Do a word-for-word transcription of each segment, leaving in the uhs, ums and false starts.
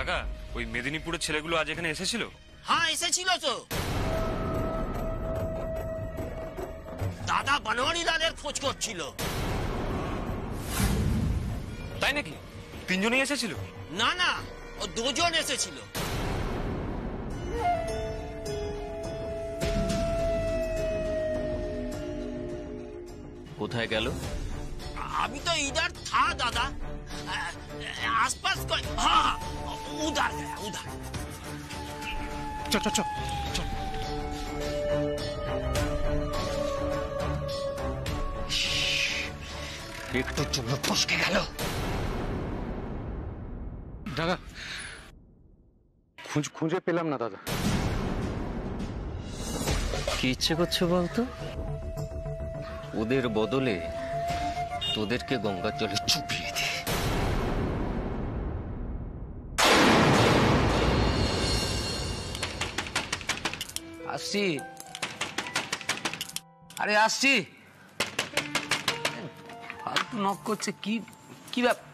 কাকা ওই মেদিনীপুরের ছেলেগুলো আজ এখানে এসেছিল? হ্যাঁ এসেছিল তো। দাদা বনওয়ারি লালের খোঁজ করছিল। তাই নাকি? তিনজনই এসেছিল? না না, ও দুজন এসেছিল। কোথায় গেল? अभी तो इधर था दादा, आसपास कोई। हाँ उधर गया, उधर। चल चल चल चल। একটু জন্য ফসকে গেল। দাদা খুঁজ খুঁজে পেলাম না দাদা। কি ইচ্ছে করছে বলতো? ওদের বদলে তোদেরকে গঙ্গার জলে চুপিয়ে দে। আসছি, আরে আসছি। ফালতু নক করছে। কি কি ব্যাপার?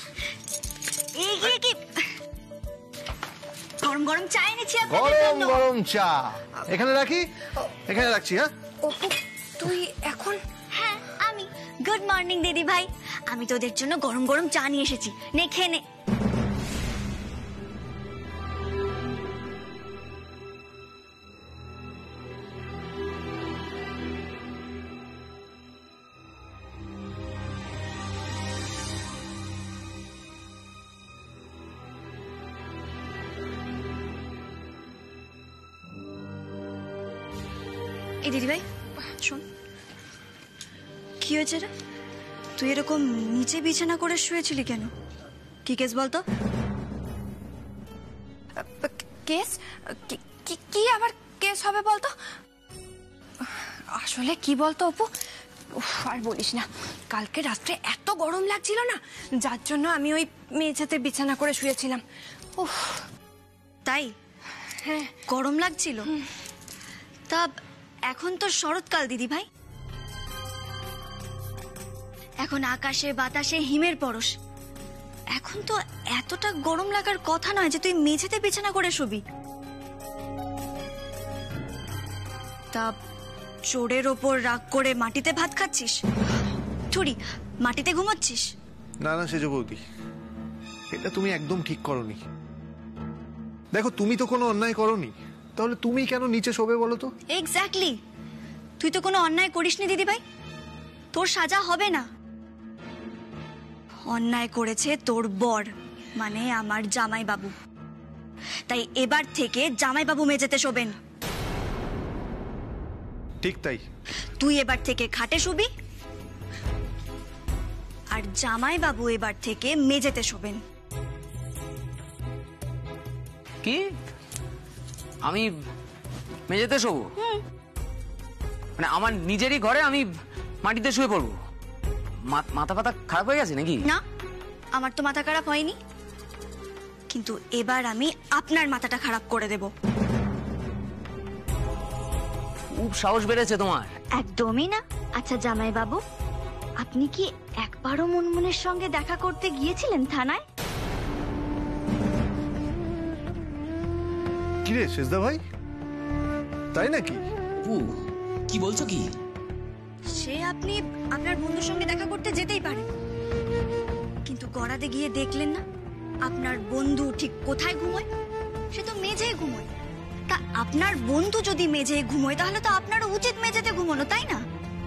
গরম গরম চা এনেছি। গরম গরম চা এখানে রাখি? এখানে রাখছি। হ্যাঁ অপু তুই এখন? হ্যাঁ আমি। গুড মর্নিং দিদি ভাই, আমি তোদের জন্য গরম গরম চা নিয়ে এসেছি, নে খেয়ে নে। এই দিদি ভাই শোন, কি হয়েছে রে? তুই এরকম নিচে বিছানা করে শুয়েছিলি কেন? কি কেস বলতো? কেস? কি আবার কেস হবে বলতো? আসলে কি বলতো অপু, আর বলিস না, কালকে রাত্রে এত গরম লাগছিল না, যার জন্য আমি ওই মেঝেতে বিছানা করে শুয়েছিলাম। উফ তাই? হ্যাঁ গরম লাগছিল। তা এখন তো শরৎকাল দিদি ভাই, এখন আকাশে বাতাসে হিমের পরশ, এখন তো এতটা গরম লাগার কথা নয় যে তুই মেঝেতে বিছানা করে শুবি। তা চোরের ওপর রাগ করে মাটিতে ভাত খাচ্ছিস? ছুরি মাটিতে ঘুমাচ্ছিস? না না সেজ বৌদি, এটা তুমি একদম ঠিক করনি। দেখো তুমি তো কোনো অন্যায় করনি, তাহলে তুমি কেন নিচে শোবে বলো তো? এক্স্যাক্টলি, তুই তো কোনো অন্যায় করিসনি দিদি ভাই, তোর সাজা হবে না। অন্যায় করেছে তোর বর, মানে আমার জামাই বাবু, তাই এবার থেকে জামাই বাবু মেঝেতে শোবেন। ঠিক তাই, তুই এবার থেকে খাটে শুবি, আর জামাই বাবু এবার থেকে মেঝেতে শোবেন। কি আমি মেঝেতে শোবো? মানে আমার নিজেরই ঘরে আমি মাটিতে শুয়ে পড়বো? মাথা পাতা খারাপ হয়ে গেছে নাকি? না, আমার তো মাথা খারাপ হয়নি, কিন্তু এবার আমি আপনার মাথাটা খারাপ করে দেব। খুব সাহস বেড়েছে তোমার। একদমই না। আচ্ছা জামাই বাবু, আপনি কি একবারও মুনমুনের সঙ্গে দেখা করতে গিয়েছিলেন থানায়? কি রে শেষদা ভাই, তাই নাকি? কি বলছো কি? সে আপনি আপনার বন্ধুর সঙ্গে দেখা করতে যেতেই পারেন, কিন্তু গড়াতে গিয়ে দেখলেন না আপনার বন্ধু ঠিক কোথায় ঘুমোয়? সে তো মেঝেয় ঘুমোয়। তা আপনার বন্ধু যদি মেঝেয় ঘুমোয়, তাহলে তো আপনারও উচিত মেঝেতে ঘুমোনো, তাই না?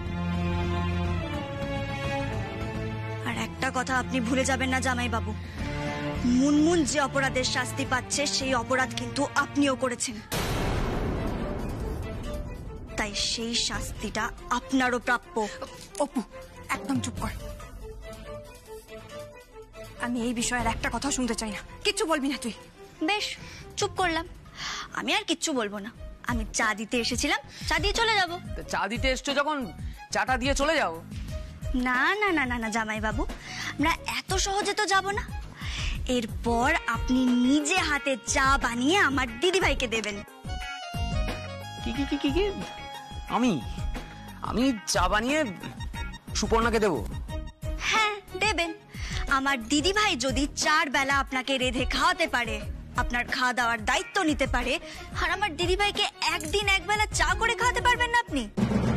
আর একটা কথা আপনি ভুলে যাবেন না জামাই বাবু, মুনমুন যে অপরাধের শাস্তি পাচ্ছে সেই অপরাধ কিন্তু আপনিও করেছেন, তাই সেই শাস্তিটা আপনারও প্রাপ্য। অপু একদম চুপ কর, আমি এই বিষয়ের একটা কথা শুনতে চাই না, কিচ্ছু বলবি না তুই। বেশ, চুপ করলাম, আমি আর কিচ্ছু বলবো না। আমি চা দিতে এসেছিলাম, চা দিয়ে চলে যাব। চা দিতে এসছো যখন চাটা দিয়ে চলে যাও? না না না না না জামাই বাবু, আমরা এত সহজে তো যাব না। এরপর আপনি নিজে হাতে চা বানিয়ে আমার দিদি ভাইকে দেবেন। কি কি কি কি কি আমি আমি চা বানিয়ে সুপর্ণাকে দেব? হ্যাঁ দেবেন। আমার দিদি ভাই যদি চার বেলা আপনাকে রেঁধে খাওয়াতে পারে, আপনার খাওয়া দাওয়ার দায়িত্ব নিতে পারে, আর আমার দিদিভাইকে একদিন একবেলা চা করে খাওয়াতে পারবেন না আপনি?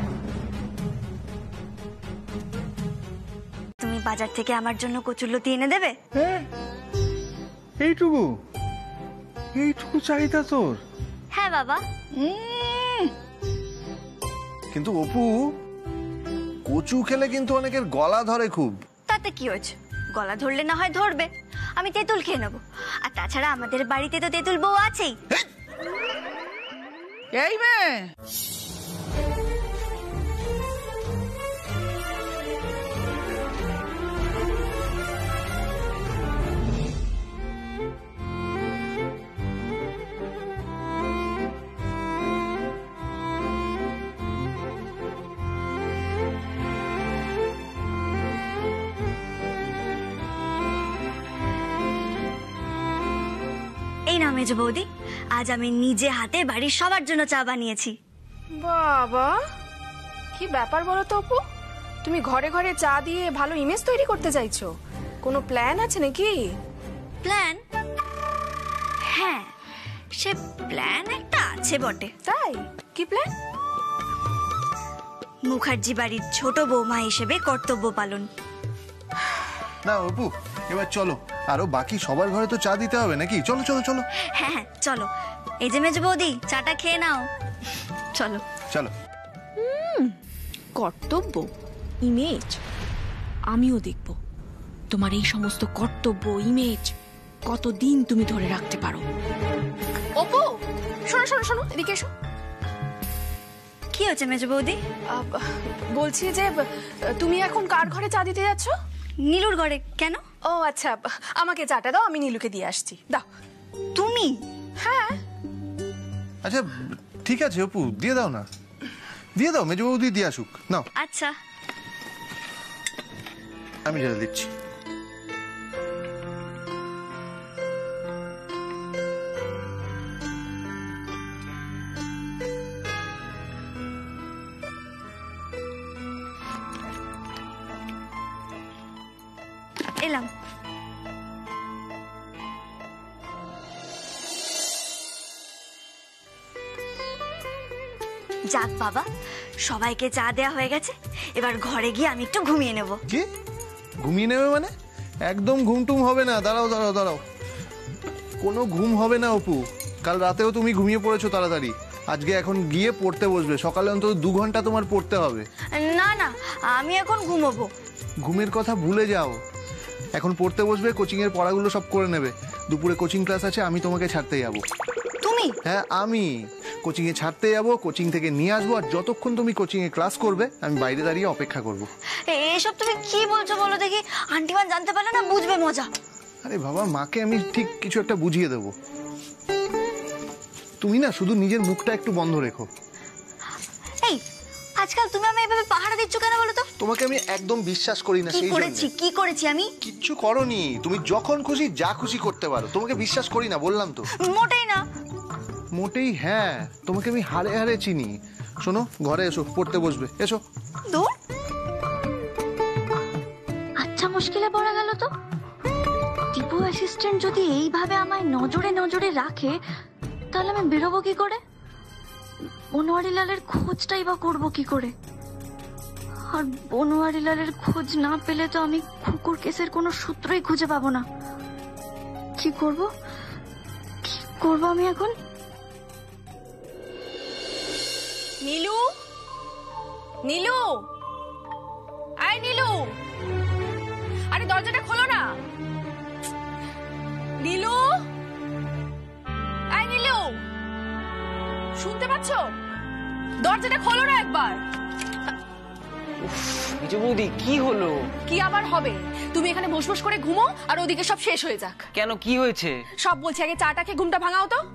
তুমি বাজার থেকে আমার জন্য কচুরলতি এনে দেবে? হ্যাঁ, এইটুকু এইটুকু চাহিদা তোর? হ্যাঁ বাবা। কিন্তু অপু, কচু খেলে কিন্তু অনেকের গলা ধরে খুব। তাতে কি হয়েছে, গলা ধরলে না হয় ধরবে, আমি তেঁতুল খেয়ে নেবো। আর তাছাড়া আমাদের বাড়িতে তো তেঁতুল বউ আছেই। এই মেয়ে, এই না মেজ বৌদি, আজ আমি নিজে হাতে বাড়ির সবার জন্য চা বানিয়েছি। বাবা, কি ব্যাপার বলো তো অপু? তুমি ঘরে ঘরে চা দিয়ে ভালো ইমেজ তৈরি করতে চাইছো? কোনো প্ল্যান আছে নাকি? প্ল্যান? হ্যাঁ, সে প্ল্যান একটা আছে বটে। তাই? কি প্ল্যান? মুখার্জি বাড়ির ছোট বৌমা হিসেবে কর্তব্য পালন। না অপু, এবার চলো, আরো বাকি সবার ঘরে তো চা দিতে হবে নাকি? চলো চলো চলো। হ্যাঁ হ্যাঁ চলো, এই যে মেজ বৌদি, চাটা খেয়ে নাও। চলো চলো। কর্তব্য, ইমেজ, আমিও দেখব তোমার এই সমস্ত কর্তব্য, ইমেজ কতদিন তুমি ধরে রাখতে পারো। অপু, শোনো শোনো শোনো, এদিকে এসো। কি হচ্ছে মেজ বৌদি? আহ, বলছি যে তুমি এখন কার ঘরে চা দিতে যাচ্ছ? নীলুর ঘরে। কেন? ও আচ্ছা, আমাকে চাটা দাও, আমি নীলুকে দিয়ে আসছি। দাও। তুমি? হ্যাঁ। আচ্ছা ঠিক আছে অপু, দিয়ে দাও না, দিয়ে দাও, মেজ বৌদি দিয়ে আসুক। নাও। আচ্ছা। আমি জেলে দিচ্ছি। এলাম। যাক বাবা, সবাইকে চা দেয়া হয়ে গেছে, এবার ঘরে গিয়ে আমি একটু ঘুমিয়ে নেব। কি ঘুমিয়ে নেবে মানে? একদম ঘুমটুম হবে না। দাঁড়াও দাঁড়াও দাঁড়াও, কোনো ঘুম হবে না অপু। কাল রাতেও তুমি ঘুমিয়ে পড়েছো তাড়াতাড়ি, আজকে এখন গিয়ে পড়তে বসবে। সকালে অন্তত দু ঘন্টা তোমার পড়তে হবে। না না, আমি এখন ঘুমোবো। ঘুমের কথা ভুলে যাও, এখন পড়তে বসবে, কোচিং এর পড়াগুলো সব করে নেবে। দুপুরে কোচিং ক্লাস আছে, আমি তোমাকে ছাড়তে যাবো। তুমি? হ্যাঁ আমি কোচিং এ ছাড়তে যাবো, কোচিং থেকে নিয়ে আসবো, আর যতক্ষণ তুমি কোচিং এ ক্লাস করবে আমি বাইরে দাঁড়িয়ে অপেক্ষা করব। এসব তুমি কি বলছো বলো দেখি? আন্টিমান জানতে পারলে না বুঝবে মজা। আরে বাবা, মাকে আমি ঠিক কিছু একটা বুঝিয়ে দেবো। তুমি না শুধু নিজের মুখটা একটু বন্ধ রেখো। এই আজকাল তুমি আমি এভাবে পাহারা দিচ্ছ কেন বলো তো? তোমাকে আমি একদম বিশ্বাস করি না। কি সেই করেছি? জন্য কি করেছি আমি? কিচ্ছু করনি, তুমি যখন খুশি যা খুশি করতে পারো। তোমাকে বিশ্বাস করি না, বললাম তো। মোটেই না। মোটেই হ্যাঁ, তোমাকে আমি হাড়ে হাড়ে চিনি। শোনো, ঘরে এসো, পড়তে বসবে, এসো। দূর। আচ্ছা, মুশকিলে পড়া গেল তো। টিপু অ্যাসিস্ট্যান্ট যদি এইভাবে আমায় নজরে নজরে রাখে, তাহলে আমি বেরোবো কি করে? বনোয়ারিলালের খোঁজটাই বা করবো কি করে? আর বনোয়ারিলালের খোঁজ না পেলে তো আমি কুকুর কেসের কোনো সূত্রই খুঁজে পাবো না। কি করব? কি করব আমি এখন? নীলু, নীলু, আয় নীলু, আরে দরজাটা খোলো না। নীলু, আয় নীলু, শুনতে পাচ্ছ? দরজাটা খোলো না একবার। বিজু বৌদি, কি হলো? কি আবার হবে? তুমি এখানে বস বস করে ঘুমো, আর ওদিকে সব শেষ হয়ে যাক। কেন, কি হয়েছে? সব বলছি, আগে চাটা খেয়ে ঘুমটা ভাঙাও তো।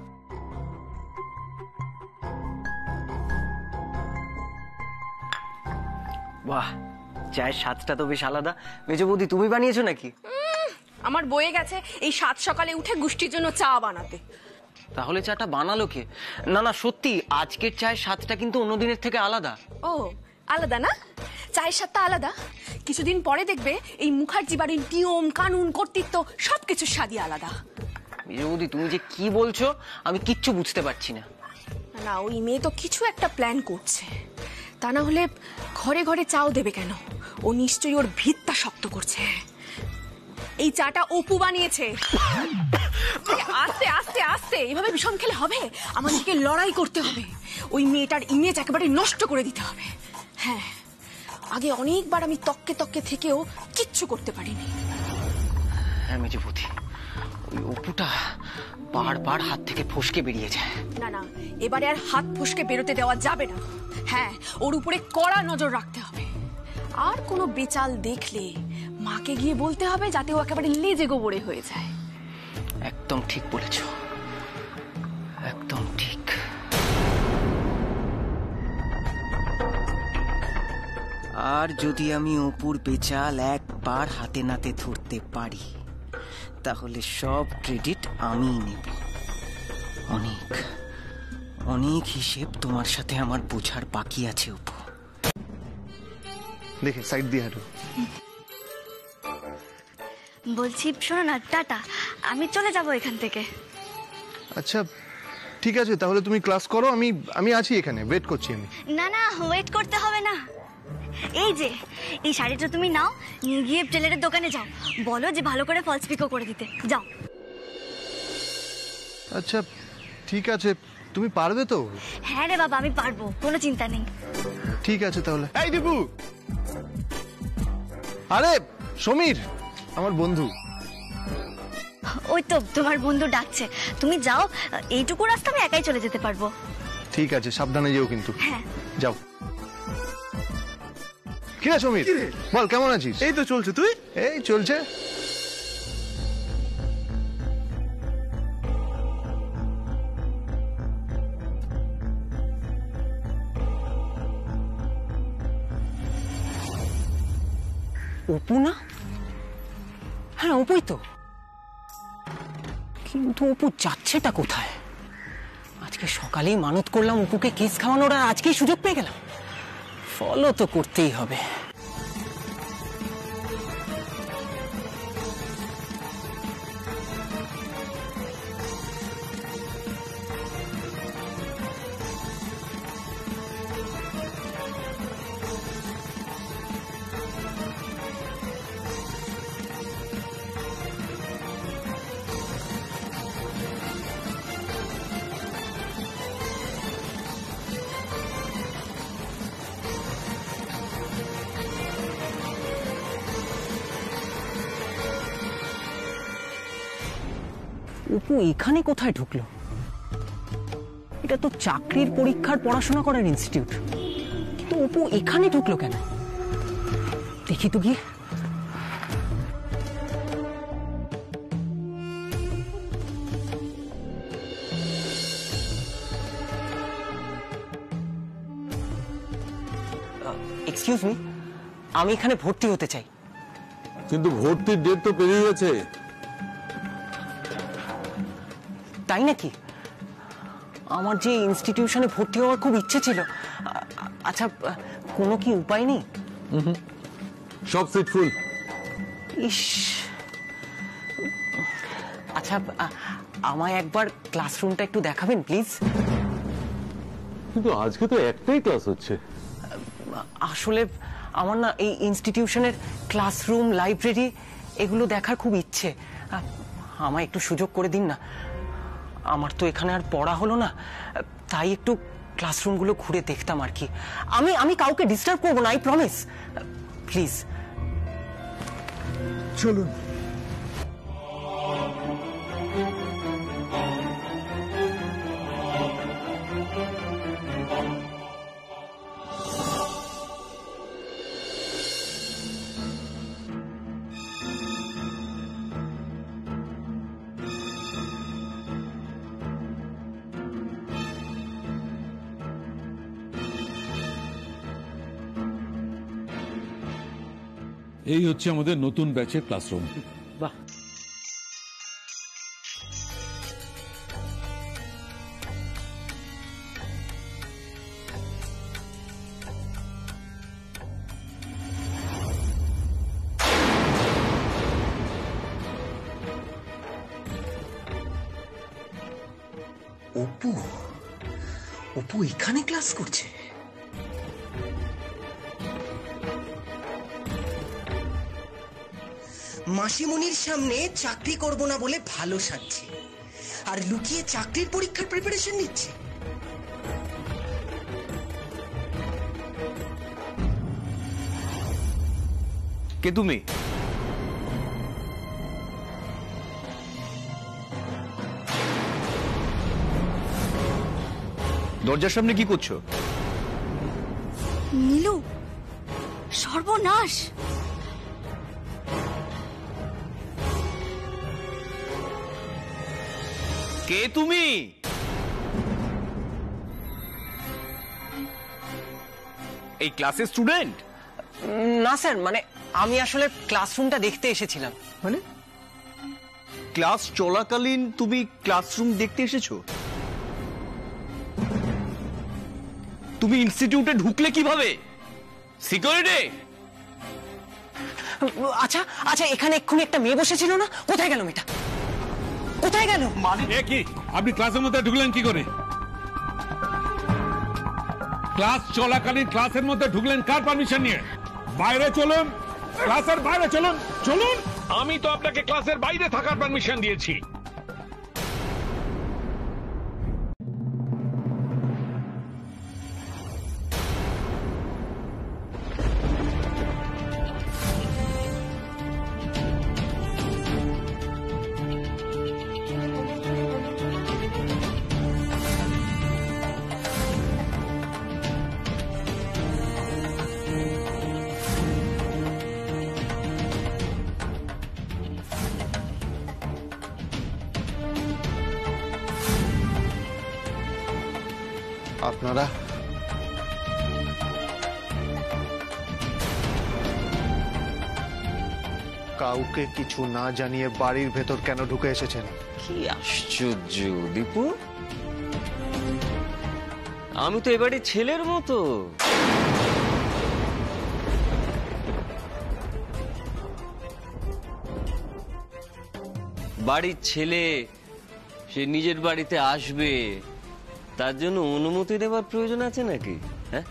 বাহ, চায়ের স্বাদটা তো বেশ আলাদা। মেজো বৌদি, তুমি বানিয়েছো নাকি? আমার বয়ে গেছে এই সাত সকালে উঠে গোষ্ঠীর জন্য চা বানাতে। তাহলে চাটা বানালো কে? না না, সত্যি আজকের চায়ের স্বাদটা কিন্তু অন্য দিনের থেকে আলাদা। ও আলাদা না? চায়ের স্বাদটা আলাদা। কিছুদিন পরে দেখবে এই মুখার্জি বাড়ির নিয়ম কানুন কর্তৃত্ব সবকিছুর স্বাদই আলাদা। মেজো বৌদি তুমি যে কি বলছো আমি কিচ্ছু বুঝতে পারছি না। না, ওই মেয়ে তো কিছু একটা প্ল্যান করছে, তা না হলে ঘরে ঘরে চাও দেবে কেন? ও নিশ্চয়ই ওর ভিতটা শক্ত করছে। এই চাটা অপু বানিয়েছে। আস্তে আস্তে আস্তে এভাবে বিষম খেলে হবে? আমাদেরকে লড়াই করতে হবে, ওই মেয়েটার ইমেজ একেবারে নষ্ট করে দিতে হবে। হ্যাঁ, আগে অনেকবার আমি তককে তককে থেকেও কিচ্ছু করতে পারিনি। হ্যাঁ মেজো বৌদি, ওই অপুটা বারবার হাত থেকে ফসকে বেরিয়ে যায়। না না, এবারে আর হাত ফসকে বেরোতে দেওয়া যাবে না। হ্যাঁ, ওর উপরে কড়া নজর রাখতে হবে। আর কোনো বেচাল দেখলে মাকে গিয়ে বলতে হবে যাতে ও একেবারে লেজে গোবরে হয়ে যায়। একদম ঠিক বলেছ, একদম ঠিক। আর যদি আমি অপুর বেচাল একবার হাতে নাতে ধরতে পারি তাহলে সব ক্রেডিট আমিই নেব। অনেক অনেক হিসেব তোমার সাথে আমার বোঝার বাকি আছে অপু। দেখে সাইড দিয়ে হাঁটো। বলছি শোনো না, টাটা, আমি চলে যাব এখান থেকে। আচ্ছা ঠিক আছে, তাহলে তুমি ক্লাস করো, আমি আমি আছি এখানে, ওয়েট করছি আমি। না না, ওয়েট করতে হবে না। এই যে এই শাড়িটা তুমি নাও, নিয়ে গিয়ে টেলারের দোকানে যাও, বলো যে ভালো করে ফলস পিকো করে দিতে। যাও। আচ্ছা ঠিক আছে, তুমি পারবে তো? হ্যাঁ রে বাবা, আমি পারবো, কোনো চিন্তা নেই। ঠিক আছে তাহলে। এই দীপু, আরে সমীর আমার বন্ধু। ওই তো তোমার বন্ধু ডাকছে, তুমি যাও। এইটুকু রাস্তা আমি একাই চলে যেতে পারবো। ঠিক আছে, সাবধানে যেও কিন্তু। হ্যাঁ যাও। কি রে সমীর, বল কেমন আছিস? এই তো চলছে, তুই? এই চলছে। অপু না? হ্যাঁ অপুই তো, কিন্তু অপু যাচ্ছেটা কোথায়? আজকে সকালেই মানত করলাম অপুকে কেস খাওয়ানোর, আর আজকেই সুযোগ পেয়ে গেলাম। ফলো তো করতেই হবে। অপু এখানে কোথায় ঢুকলো? এটা তো চাকরির পরীক্ষার পড়াশোনা করার ইনস্টিটিউট, কিন্তু অপু এখানে ঢুকলো কেন? দেখি তো গিয়ে। এক্সকিউজ মি, আমি এখানে ভর্তি হতে চাই। কিন্তু ভর্তির ডেট তো পেরিয়ে গেছে। তাই নাকি? আমার যে ইনস্টিটিউশনে ভর্তি হওয়ার খুব ইচ্ছে ছিল। আচ্ছা, কোনো কি উপায় নেই? সব সিট ফুল। ইস, আচ্ছা আমায় একবার ক্লাসরুমটা একটু দেখাবেন প্লিজ? কিন্তু আজকে তো একটাই ক্লাস হচ্ছে। আসলে আমার না এই ইনস্টিটিউশনের ক্লাসরুম, লাইব্রেরি এগুলো দেখার খুব ইচ্ছে। আমায় একটু সুযোগ করে দিন না। আমার তো এখানে আর পড়া হলো না, তাই একটু ক্লাসরুমগুলো ঘুরে দেখতাম আর কি। আমি আমি কাউকে ডিস্টার্ব করবো না, আই প্রমিস। প্লিজ চলুন। এই হচ্ছে আমাদের নতুন ব্যাচের ক্লাসরুম। বাহ, অপু অপু এখানে ক্লাস করছে? মাসিমণির সামনে চাকরি করব না বলে ভালো সাজছে, আর লুকিয়ে চাকরির পরীক্ষার প্রিপারেশন নিচ্ছে। কে তুমি? দরজার সামনে কি করছো? নীলু, সর্বনাশ! কে তুমি? এই ক্লাসের স্টুডেন্ট? না স্যার, মানে আমি আসলে ক্লাসরুমটা দেখতে এসেছিলাম। মানে ক্লাস চলাকালীন তুমি ক্লাসরুম দেখতে এসেছো? তুমি ইনস্টিটিউটে ঢুকলে কিভাবে? সিকিউরিটি? আচ্ছা আচ্ছা, এখানে এক্ষুনি একটা মেয়ে বসেছিল না, কোথায় গেল মেয়েটা? কোথায় গেল? মানে কি আপনি ক্লাসের মধ্যে ঢুকলেন কি করে? ক্লাস চলাকালীন ক্লাসের মধ্যে ঢুকলেন কার পারমিশন নিয়ে? বাইরে চলুন, ক্লাসের বাইরে চলুন। চলুন, আমি তো আপনাকে ক্লাসের বাইরে থাকার পারমিশন দিয়েছি। আপনারা কাউকে কিছু না জানিয়ে বাড়ির ভেতর কেন ঢুকে এসেছেন? কি আশ্চর্য দীপু, আমি তো এবারে ছেলের মতো। বাড়ির ছেলে, সে নিজের বাড়িতে আসবে, তার জন্য অনুমতি দেওয়ার প্রয়োজন আছে নাকি? হ্যাঁ,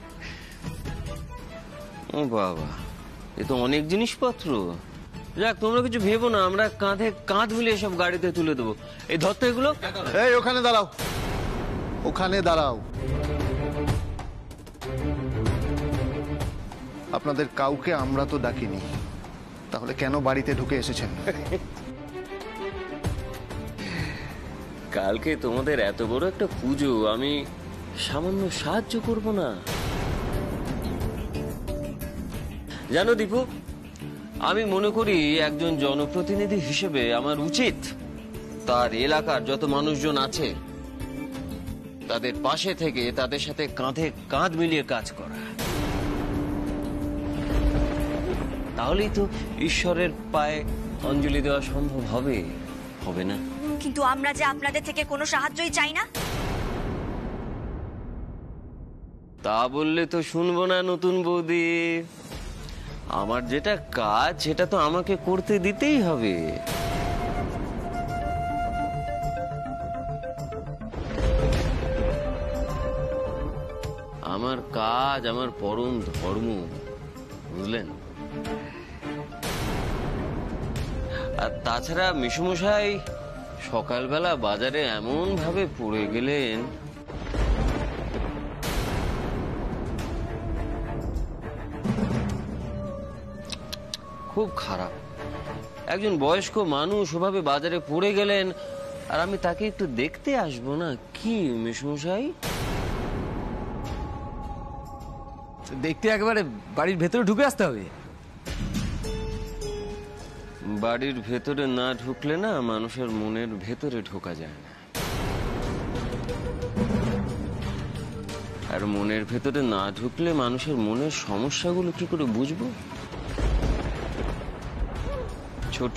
ও বাবা, এ তো অনেক জিনিসপত্র। যাক, তোমরা কিছু ভেবো না, আমরা কাঁধে কাঁধ মিলিয়ে সব গাড়িতে তুলে দেবো। এই ধরতে এগুলো। এই ওখানে দাঁড়াও, ওখানে দাঁড়াও। আপনাদের কাউকে আমরা তো ডাকিনি, তাহলে কেন বাড়িতে ঢুকে এসেছেন? কালকে তোমাদের এত বড় একটা পুজো, আমি সামান্য সাহায্য করব না? জানো দীপু, আমি মনে করি একজন জনপ্রতিনিধি হিসেবে আমার উচিত তার এলাকার যত মানুষজন আছে তাদের পাশে থেকে তাদের সাথে কাঁধে কাঁধ মিলিয়ে কাজ করা। তাহলেই তো ঈশ্বরের পায়ে অঞ্জলি দেওয়া সম্ভব হবে, হবে না? কিন্তু আমরা যে আপনাদের থেকে কোনো সাহায্যই চাই না। তা বললে তো শুনবো না নতুন বৌদি। আমার যেটা কাজ সেটা তো আমাকে করতে দিতেই হবে। আমার কাজ আমার পরম ধর্ম, বুঝলেন? আর তাছাড়া মিশুমশাই সকালবেলা বাজারে এমন ভাবে পড়ে গেলেন, খুব খারাপ। একজন বয়স্ক মানুষ ওভাবে বাজারে পড়ে গেলেন, আর আমি তাকে একটু দেখতে আসবো না? কি মিশুমশাই? দেখতে একেবারে বাড়ির ভেতরে ঢুকে আসতে হবে? বাড়ির ভেতরে না ঢুকলে না মানুষের মনের ভেতরে ঢোকা যায় না, আর মনের ভেতরে না ঢুকলে মানুষের মনের সমস্যাগুলো কি করে বুঝবো? ছোট,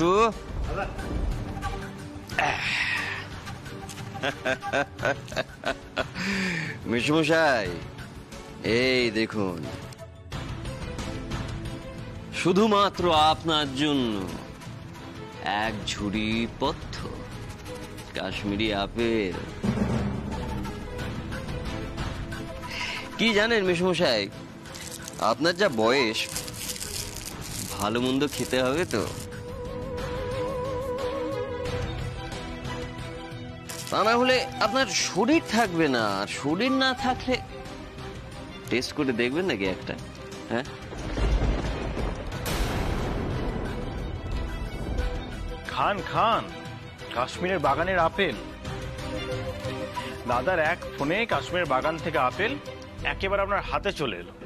মিশুমশাই, এই দেখুন, শুধুমাত্র আপনার জন্য এক ঝুড়ি পথ্য কাশ্মীরি আপেল কি জানেন মেশমশাই, আপনার যা বয়স, ভালো মন্দ খেতে হবে তো। তা না হলে আপনার শরীর থাকবে না, আর শরীর না থাকলে টেস্ট করে দেখবেন নাকি একটা? হ্যাঁ, খান খান কাশ্মীরের বাগানের আপেল। দাদার এক ফোনে কাশ্মীরের বাগান থেকে আপেল একেবারে আপনার হাতে চলে এলো।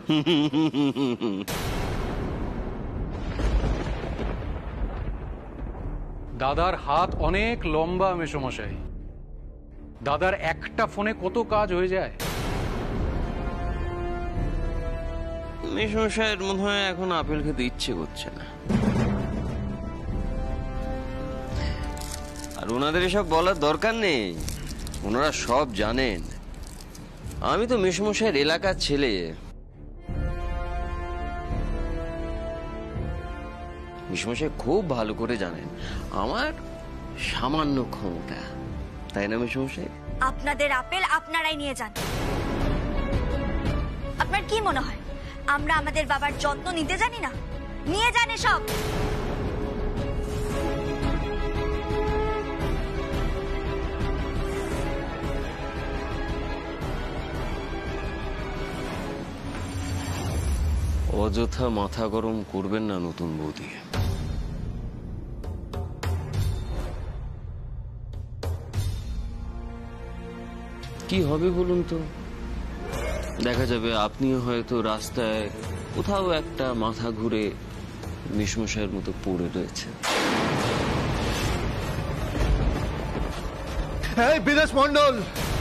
দাদার হাত অনেক লম্বা মেসোমশাই, দাদার একটা ফোনে কত কাজ হয়ে যায়। মেশমশাইয়ের মনে হয় এখন আপেল খেতে ইচ্ছে করছে না, আর ওনাদের এসব বলার দরকার নেই, ওনারা সব জানেন। আমি তো মেশমশাইয়ের এলাকার ছেলে, মেশমশাই খুব ভালো করে জানেন আমার সামান্য ক্ষমতা, তাই না মেশমশাই? আপনাদের আপেল আপনারাই নিয়ে যান। আপনার কি মনে হয় আমরা আমাদের বাবার যত্ন নিতে জানি না? নিয়ে যান এসব। অযথা মাথা গরম করবেন না নতুন বৌদি। কি হবে বলুন তো? দেখা যাবে আপনিও হয়তো রাস্তায় কোথাও একটা মাথা ঘুরে মেশমশাইয়ের মতো পড়ে রয়েছে। এই বিদেশ মন্ডল,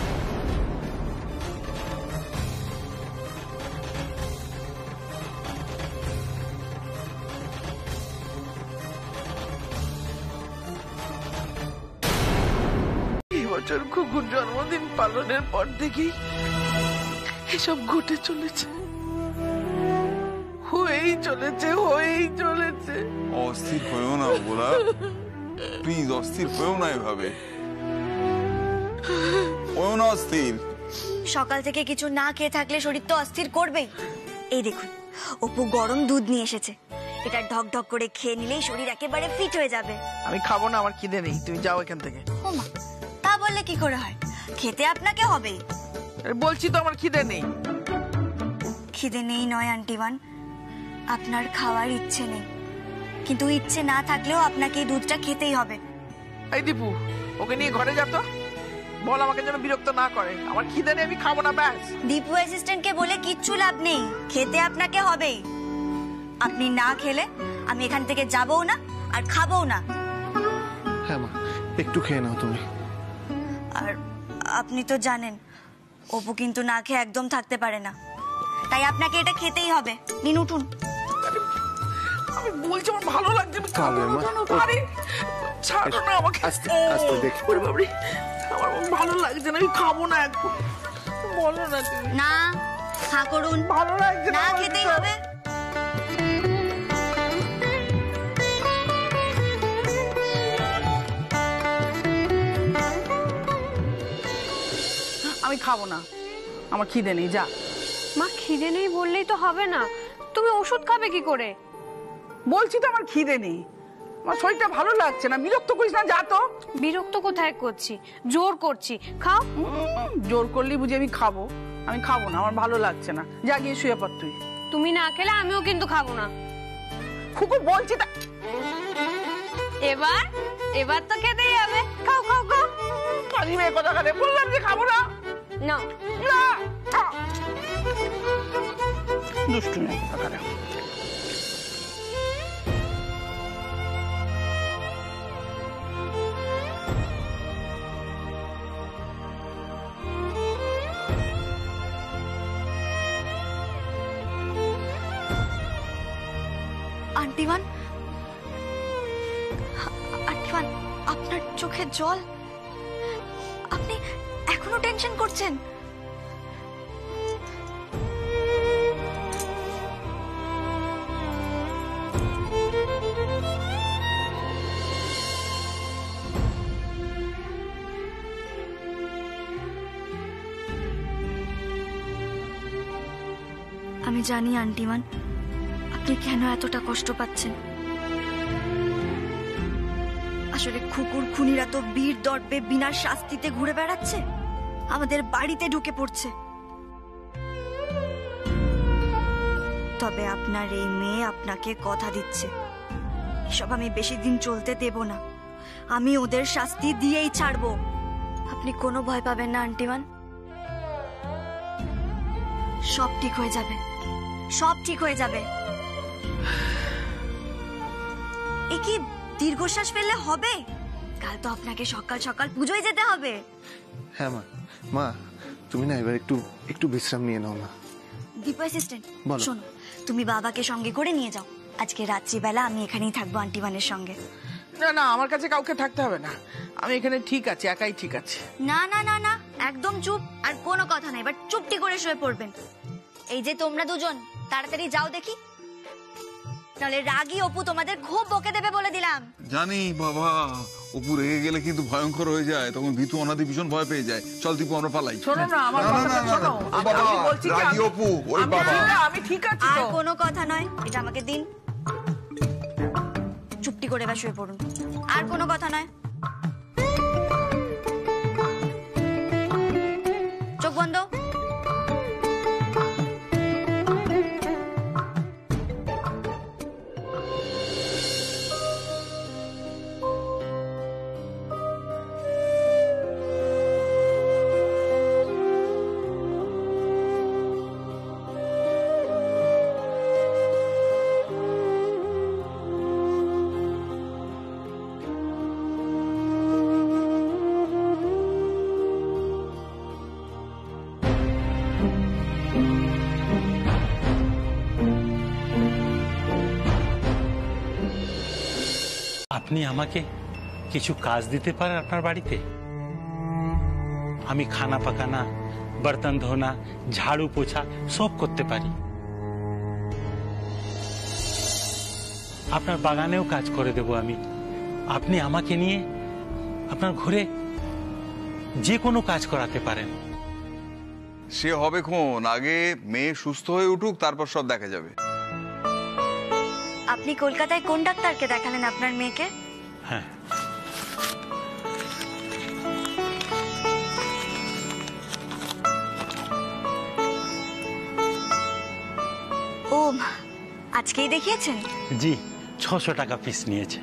বছর কুকুর জন্মদিন পালনের পর থেকেই এসব ঘটে চলেছে, হয়েই চলেছে হয়েই চলেছে। অস্থির হয়েও না বলা, প্লিজ অস্থির হয়েও না এভাবে, হয়েও না অস্থির। সকাল থেকে কিছু না খেয়ে থাকলে শরীর তো অস্থির করবেই। এই দেখুন, অপু গরম দুধ নিয়ে এসেছে, এটা ঢক ঢক করে খেয়ে নিলেই শরীর একেবারে ফিট হয়ে যাবে। আমি খাবো না, আমার খিদে নেই, তুমি যাও এখান থেকে। ওমা, তা বললে কি করে হয়? খেতে আপনাকে হবে। বলছি তো আমার খিদে নেই। খিদে নেই নয় আন্টিবান, আপনার খাওয়ার ইচ্ছে নেই, কিন্তু ইচ্ছে না থাকলেও আপনাকে এই দুধটা খেতেই হবে। এই দীপু, ওকে নিয়ে ঘরে যা তো, বল আমাকে যেন বিরক্ত না করে, আমার খিদে নেই, আমি খাবো না ব্যাস। দীপু অ্যাসিস্ট্যান্টকে বলে কিচ্ছু লাভ নেই, খেতে আপনাকে হবেই। আপনি না খেলে আমি এখান থেকে যাবও না আর খাবও না। হ্যাঁ মা, একটু খেয়ে নাও তুমি। আর আপনি তো জানেন অপু কিন্তু না খেয়ে একদম থাকতে পারে না, তাই আপনাকে এটা খেতেই হবে। নিন, উঠুন। আমি বলছি আমার ভালো লাগছে, আমি খাবো না জানো, আরে ছাড়ো না আমাকে। আস্তে আস্তে দেখি। ওরে বাবরে, আমার ভালো লাগছে না, আমি খাবো না এখন। বলো না তুমি। না, হ্যাঁ করুন। ভালো লাগছে না, খেতেই হবে। আমি খাবো না, আমার খিদে নেই, যা। মা, খিদে নেই বললেই তো হবে না, তুমি ওষুধ খাবে কি করে? বলছি তো আমার খিদে নেই, আমার শরীরটা ভালো লাগছে না, বিরক্ত করিস না, যা তো। বিরক্ত কোথায় করছি, জোর করছি, খাও। জোর করলি বুঝি আমি খাবো? আমি খাবো না, আমার ভালো লাগছে না, যা গিয়ে শুয়ে পড় তুই। তুমি না খেলে আমিও কিন্তু খাবো না। খুকু বলছি তা। এবার এবার তো খেতেই হবে, খাও খাও খাও। কালি মেয়ে কথা খাবে, বললাম যে খাবো না। না না, দুষ্টু মেয়ে কথা খাবে। আন্টিমান, আন্টিমান, আপনার চোখে জল, আপনি এখনো টেনশন করছেন? আমি জানি আন্টিমান আপনি কেন এতটা কষ্ট পাচ্ছেন। আসলে কুকুর খুনিরা তো বীর দর্পে বিনা শাস্তিতে ঘুরে বেড়াচ্ছে, আমাদের বাড়িতে ঢুকে পড়ছে। তবে আপনার এই মেয়ে আপনাকে কথা দিচ্ছে, এসব আমি বেশি দিন চলতে দেব না। আমি ওদের শাস্তি দিয়েই ছাড়বো। আপনি কোনো ভয় পাবেন না আন্টিমান, সব ঠিক হয়ে যাবে, সব ঠিক হয়ে যাবে। এ কি দীর্ঘশ্বাস ফেললে হবে? কাল তো আপনাকে সকাল সকাল পুজোয় যেতে হবে। হ্যাঁ মা, মা তুমি না এবার একটু একটু বিশ্রাম নিয়ে নাও না। দীপু অ্যাসিস্ট্যান্ট বলো। শোনো, তুমি বাবাকে সঙ্গে করে নিয়ে যাও। আজকে রাত্রিবেলা আমি এখানেই থাকবো আন্টিমানের সঙ্গে। না না, আমার কাছে কাউকে থাকতে হবে না, আমি এখানে ঠিক আছি, একাই ঠিক আছে। না না না না, একদম চুপ, আর কোনো কথা নাই, এবার চুপটি করে শুয়ে পড়বেন। এই যে তোমরা দুজন তাড়াতাড়ি যাও দেখি, নাহলে রাগী অপু তোমাদের খুব বকে দেবে বলে দিলাম। জানি বাবা, অপু রেগে গেলে কিন্তু ভয়ঙ্কর হয়ে যায়, তখন ভিতু অনাদি ভীষণ ভয় পেয়ে যায়। চল দীপু আমরা পালাই। শোনো না, আমার কথাটা শোনো। আমি বলছি কি, রাগী অপু, ওরে আমি- বাবা। আমি ঠিক আছি আর তো। কোনো কথা নয়, এটা আমাকে দিন। চুপটি করে এবার শুয়ে পড়ুন, আর কোনো কথা নয়। চোখ বন্ধ। আপনি আমাকে কিছু কাজ দিতে পারেন আপনার বাড়িতে? আমি খানা পাকানা, বর্তন ধোনা, ঝাড়ু পোছা সব করতে পারি। আপনার বাগানেও কাজ করে দেব আমি। আপনি আমাকে নিয়ে আপনার ঘরে যে কোনো কাজ করাতে পারেন। সে হবে কোন, আগে মেয়ে সুস্থ হয়ে উঠুক, তারপর সব দেখা যাবে। আপনি কলকাতায় কোন ডাক্তারকে দেখালেন আপনার মেয়েকে? হ্যাঁ, ও আজকেই দেখিয়েছেন? জি, ছশো টাকা ফিস নিয়েছে।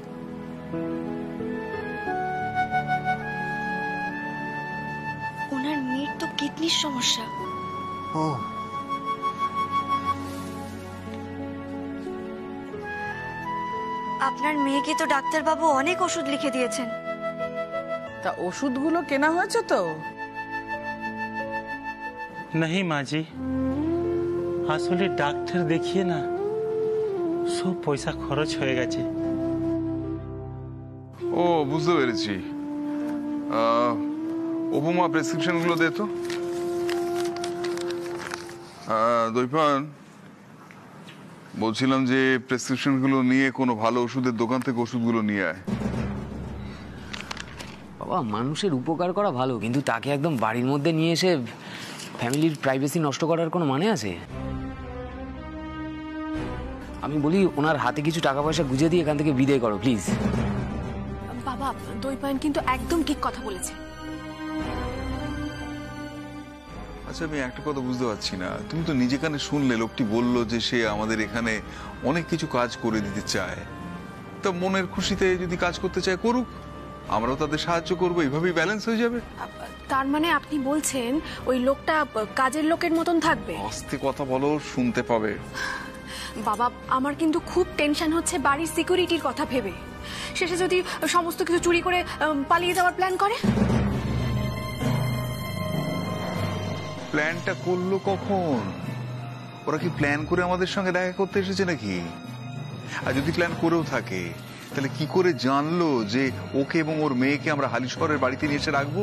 ওনার মেয়ের তো কিডনির সমস্যা। ও আপনার মেয়েকে তো ডাক্তারবাবু অনেক ওষুধ লিখে দিয়েছেন। তা ওষুধগুলো কেনা হয়েছে তো? नहीं माँ जी, আসলে ডাক্তার দেখিয়ে না সব পয়সা খরচ হয়ে গেছে। ও বুঝতে পেরেছি। আহ, অপুমা প্রেসক্রিপশন গুলো দে তো। আহ, দৈপান, বলছিলাম যে প্রেসক্রিপশন গুলো নিয়ে কোনো ভালো ওষুধের দোকান থেকে ওষুধগুলো নিয়ে আয়। বাবা, মানুষের উপকার করা ভালো, কিন্তু তাকে একদম বাড়ির মধ্যে নিয়ে এসে ফ্যামিলির প্রাইভেসি নষ্ট করার কোনো মানে আছে? আমি বলি ওনার হাতে কিছু টাকা পয়সা গুঁজে দিয়ে এখান থেকে বিদায় করো প্লিজ। বাবা, দৈপায়ন কিন্তু একদম ঠিক কথা বলেছে। আচ্ছা, আমি একটা কথা বুঝতে পারছি না, তুমি তো নিজে কানে শুনলে লোকটি বললো যে সে আমাদের এখানে অনেক কিছু কাজ করে দিতে চায়। তা মনের খুশিতে যদি কাজ করতে চায় করুক, আমরাও তাদের সাহায্য করবো, এইভাবেই ব্যালেন্স হয়ে যাবে। তার মানে আপনি বলছেন ওই লোকটা কাজের লোকের মতন থাকবে? আস্তে কথা বলো, শুনতে পাবে। বাবা, আমার কিন্তু খুব টেনশন হচ্ছে বাড়ির সিকিউরিটির কথা ভেবে। শেষে যদি সমস্ত কিছু চুরি করে উম, পালিয়ে যাওয়ার প্ল্যান করে? প্ল্যানটা করলো কখন? ওরা কি প্ল্যান করে আমাদের সঙ্গে দেখা করতে এসেছে নাকি? আর যদি প্ল্যান করেও থাকে, তাহলে কি করে জানলো যে ওকে এবং ওর মেয়েকে আমরা হালিশহরের বাড়িতে নিয়ে এসে রাখবো?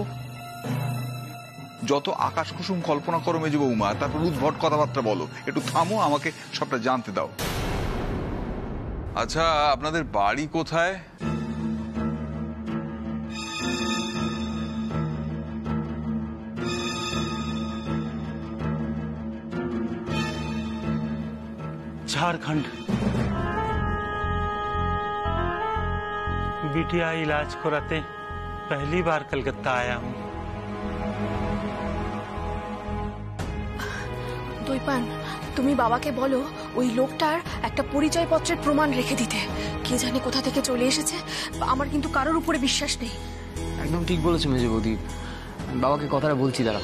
যত আকাশ কুসুম কল্পনা করো মেজো বৌমা, তারপর উদ্ভট কথাবার্তা বলো। একটু থামো, আমাকে সবটা জানতে দাও। আচ্ছা, আপনাদের বাড়ি কোথায়? झारखंड। बिटिया इलाज कराते पहली बार कलकत्ता आया हूँ। দৈপান, তুমি বাবাকে বলো ওই লোকটার একটা পরিচয়পত্রের প্রমাণ রেখে দিতে। কে জানে কোথা থেকে চলে এসেছে, আমার কিন্তু কারোর উপরে বিশ্বাস নেই। একদম ঠিক বলেছো মেজে বৌদি, আমি বাবাকে কথাটা বলছি, দাঁড়া।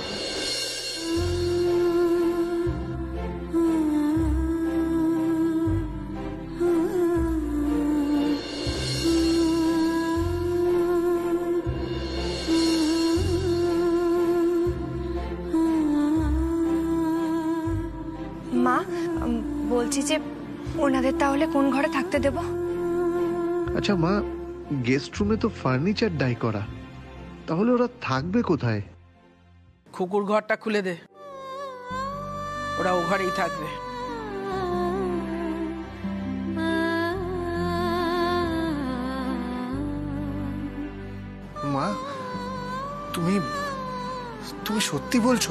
মা, বলছি যে ওনাদের তাহলে কোন ঘরে থাকতে দেব? আচ্ছা মা, গেস্ট রুমে তো ফার্নিচার ডাই করা, তাহলে ওরা থাকবে কোথায়? খুকুর ঘরটা খুলে দে, ওরা ও ঘরেই থাকবে। মা, তুমি তুমি সত্যি বলছো?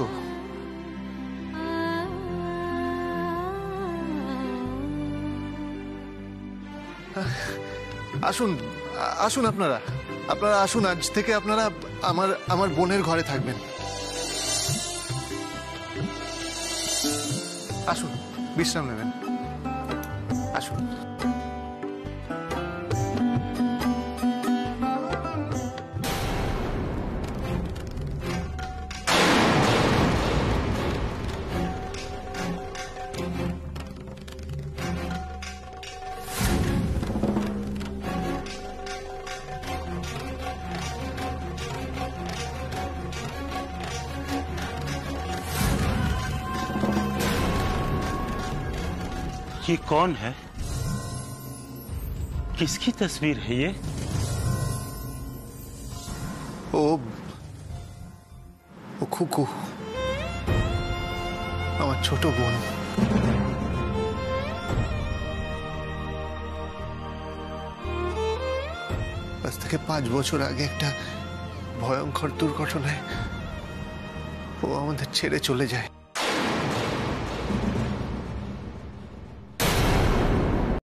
আসুন আসুন আপনারা আপনারা আসুন, আজ থেকে আপনারা আমার আমার বোনের ঘরে থাকবেন। আসুন, বিশ্রাম নেবেন, আসুন। ये कौन है? किसकी तस्वीर है ये? ও ও খুকু, আমার ছোট বোন। আজ থেকে পাঁচ বছর আগে একটা ভয়ঙ্কর দুর্ঘটনায় ও আমাদের ছেড়ে চলে যায়।